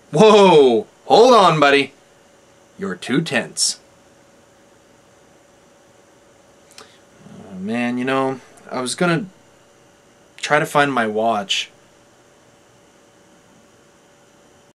Whoa! Hold on, buddy. You're too tense. Oh, man, you know, I was gonna try to find my watch.